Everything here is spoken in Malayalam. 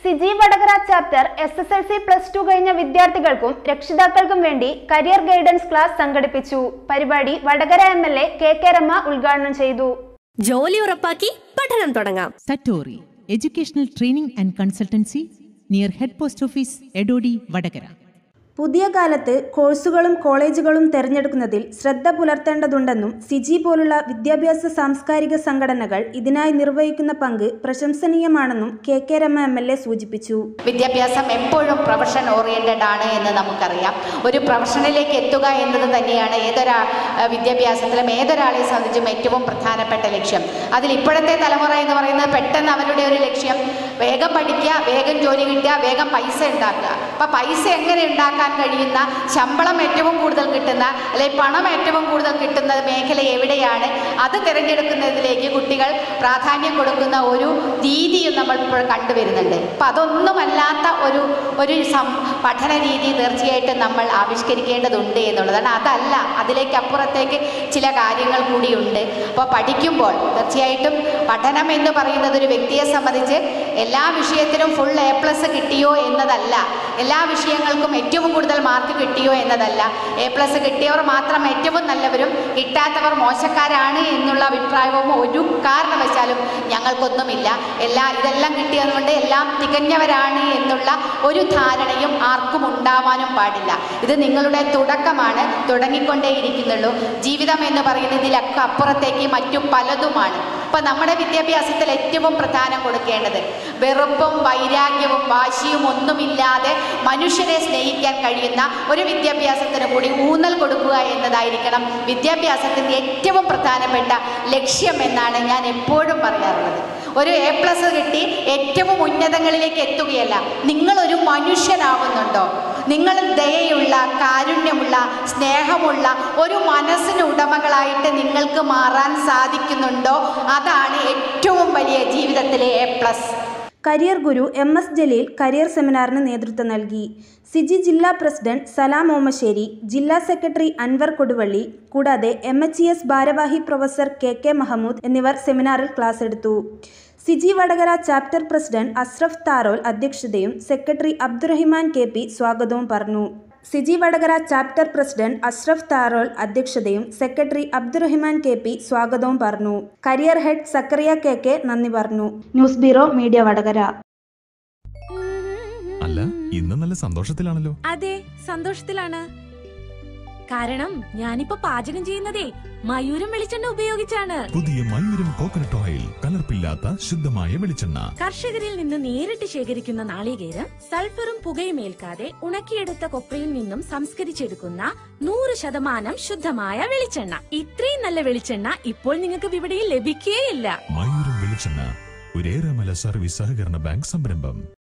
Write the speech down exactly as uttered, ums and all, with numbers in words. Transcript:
Siji Vadakara chapter S S L C plus two കഴിഞ്ഞ വിദ്യാർത്ഥികൾക്കും രക്ഷിതാക്കൾക്കും വേണ്ടി കരിയർ ഗൈഡൻസ് ക്ലാസ് സംഘടിപ്പിച്ചു. പരിപാടി Vadakara M L A K K Rama ഉദ്ഘാടനം ചെയ്തു. ജോലി ഉറപ്പാക്കി പഠനം തുടങ്ങാം. സറ്റോറി educational training and consultancy near head post office Edodi Vadakara. പുതിയ കാലത്ത് കോഴ്സുകളും കോളേജുകളും തിരഞ്ഞെടുക്കുന്നതിൽ ശ്രദ്ധ പുലർത്തേണ്ടതുണ്ടെന്നും സിജി പോലുള്ള വിദ്യാഭ്യാസ സാംസ്കാരിക സംഘടനകൾ ഇതിനായി നിർവഹിക്കുന്ന പങ്ക് പ്രശംസനീയമാണെന്നും K K Rama M L A സൂചിപ്പിച്ചു. വിദ്യാഭ്യാസം എപ്പോഴും പ്രൊഫഷൻ ഓറിയന്റഡ് ആണ് എന്ന് നമുക്കറിയാം. ഒരു പ്രൊഫഷനിലേക്ക് എത്തുക എന്നത് തന്നെയാണ് ഏതൊരാ വിദ്യാഭ്യാസത്തിലും ഏതൊരാളെ സംബന്ധിച്ചും ഏറ്റവും പ്രധാനപ്പെട്ട ലക്ഷ്യം. അതിൽ ഇപ്പോഴത്തെ തലമുറ എന്ന് പറയുന്നത് പെട്ടെന്ന് അവരുടെ ഒരു ലക്ഷ്യം വേഗം പഠിക്കുക, വേഗം ജോലി കിട്ടുക, വേഗം പൈസ ഉണ്ടാക്കുക. അപ്പം പൈസ എങ്ങനെ ഉണ്ടാക്കാൻ കഴിയുന്ന, ശമ്പളം ഏറ്റവും കൂടുതൽ കിട്ടുന്ന അല്ലെങ്കിൽ പണം ഏറ്റവും കൂടുതൽ കിട്ടുന്ന മേഖല എവിടെയാണ്, അത് തിരഞ്ഞെടുക്കുന്നതിലേക്ക് കുട്ടികൾ പ്രാധാന്യം കൊടുക്കുന്ന ഒരു രീതിയും നമ്മൾ ഇപ്പോൾ കണ്ടുവരുന്നുണ്ട്. അപ്പം അതൊന്നുമല്ലാത്ത ഒരു ഒരു സം പഠന രീതി തീർച്ചയായിട്ടും നമ്മൾ ആവിഷ്കരിക്കേണ്ടതുണ്ട് എന്നുള്ളതാണ്. അതല്ല, അതിലേക്ക് അപ്പുറത്തേക്ക് ചില കാര്യങ്ങൾ കൂടിയുണ്ട്. അപ്പോൾ പഠിക്കുമ്പോൾ തീർച്ചയായിട്ടും പഠനം എന്ന് പറയുന്നത് ഒരു വ്യക്തിയെ സംബന്ധിച്ച് എല്ലാ വിഷയത്തിലും ഫുൾ എ പ്ലസ് കിട്ടിയോ എന്നതല്ല, എല്ലാ വിഷയങ്ങൾക്കും ഏറ്റവും കൂടുതൽ മാർക്ക് കിട്ടിയോ എന്നതല്ല, എ പ്ലസ് കിട്ടിയവർ മാത്രം ഏറ്റവും നല്ലവരും കിട്ടാത്തവർ മോശക്കാരാണ് എന്നുള്ള അഭിപ്രായവും ഒരു കാരണവശാലും ഞങ്ങൾക്കൊന്നുമില്ല. എല്ലാ ഇതെല്ലാം കിട്ടിയതുകൊണ്ട് എല്ലാം തികഞ്ഞവരാണ് എന്നുള്ള ഒരു ധാരണയും ആർക്കും ഉണ്ടാവാനും പാടില്ല. ഇത് നിങ്ങളുടെ തുടക്കമാണ്, തുടങ്ങിക്കൊണ്ടേയിരിക്കുന്നുള്ളൂ. ജീവിതം എന്ന് പറയുന്നത് ഇതിലൊക്കെ അപ്പുറത്തേക്ക് മറ്റു പലതുമാണ്. അപ്പം നമ്മുടെ വിദ്യാഭ്യാസത്തിൽ ഏറ്റവും പ്രധാനം കൊടുക്കേണ്ടത് വെറുപ്പും വൈരാഗ്യവും വാശിയും ഒന്നുമില്ലാതെ മനുഷ്യരെ സ്നേഹിക്കാൻ കഴിയുന്ന ഒരു വിദ്യാഭ്യാസത്തിന് കൂടി ഊന്നൽ കൊടുക്കുക എന്നതായിരിക്കണം വിദ്യാഭ്യാസത്തിൻ്റെ ഏറ്റവും പ്രധാനപ്പെട്ട ലക്ഷ്യം എന്നാണ് ഞാൻ എപ്പോഴും പറയാറുള്ളത്. ഒരു എ പ്ലസ് കിട്ടി ഏറ്റവും ഉന്നതങ്ങളിലേക്ക് എത്തുകയല്ല, നിങ്ങളൊരു മനുഷ്യനാവുന്നുണ്ടോ, നിങ്ങൾ ദയയുള്ള, കാരുണ്യമുള്ള, സ്നേഹമുള്ള ഒരു മനസ്സിന് ഉടമകളായിട്ട് നിങ്ങൾക്ക് മാറാൻ സാധിക്കുന്നുണ്ടോ, അതാണ് ഏറ്റവും വലിയ ജീവിതത്തിലെ A plus. Career guru M S Jaleel career സെമിനാറിന് നേതൃത്വം നൽകി. സിജി ജില്ലാ പ്രസിഡന്റ് സലാം ഓമശ്ശേരി, ജില്ലാ സെക്രട്ടറി അൻവർ കൊടുവള്ളി, കൂടാതെ എം എച്ച് ഇ എസ് ഭാരവാഹി പ്രൊഫസർ കെ കെ മഹമ്മൂദ് എന്നിവർ സെമിനാറിൽ ക്ലാസ് എടുത്തു. സിജി വടകര ചാപ്റ്റർ പ്രസിഡന്റ് അഷ്റഫ് താരോൽ അധ്യക്ഷതയും സെക്രട്ടറി അബ്ദുറഹിമാൻ കെ പി സ്വാഗതവും പറഞ്ഞു. സിജി വടകര ചാപ്റ്റർ പ്രസിഡന്റ് അഷ്റഫ് താരോൽ അധ്യക്ഷതയും സെക്രട്ടറി അബ്ദുറഹിമാൻ കെ പി സ്വാഗതവും പറഞ്ഞു. Career head Zakariya K K നന്ദി പറഞ്ഞു. News bureau media Vadakara. അല്ല, ഇന്ന് നല്ല സന്തോഷത്തിലാണല്ലോ. അതെ, സന്തോഷത്തിലാണ്. കാരണം ഞാനിപ്പോ പാചകം ചെയ്യുന്നതേ മയൂരം വെളിച്ചെണ്ണ ഉപയോഗിച്ചാണ്. പുതിയ മയൂരം കോക്കനട്ട് ഓയിൽ, കലർപ്പില്ലാത്ത ശുദ്ധമായ വെളിച്ചെണ്ണ. കർഷകരിൽ നിന്ന് നേരിട്ട് ശേഖരിക്കുന്ന നാളികേരം സൾഫറും പുകയും ഏൽക്കാതെ ഉണക്കിയെടുത്ത കൊപ്രയിൽ നിന്നും സംസ്കരിച്ചെടുക്കുന്ന നൂറ് ശതമാനം ശുദ്ധമായ വെളിച്ചെണ്ണ. ഇത്രയും നല്ല വെളിച്ചെണ്ണ ഇപ്പോൾ നിങ്ങൾക്ക് വിപണിയിൽ ലഭിക്കുകയില്ല. മയൂരം വെളിച്ചെണ്ണ, ഒരു ഏറെമല സർവീസ് സഹകരണ ബാങ്ക് സംരംഭം.